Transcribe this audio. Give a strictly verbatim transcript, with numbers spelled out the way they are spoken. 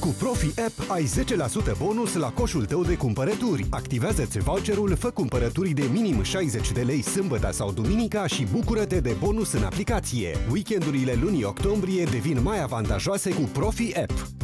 Cu Profi App ai zece la sută bonus la coșul tău de cumpărături. Activează-ți voucherul, fă cumpărături de minim șaizeci de lei sâmbătă sau duminica și bucură-te de bonus în aplicație. Weekendurile lunii octombrie devin mai avantajoase cu Profi App.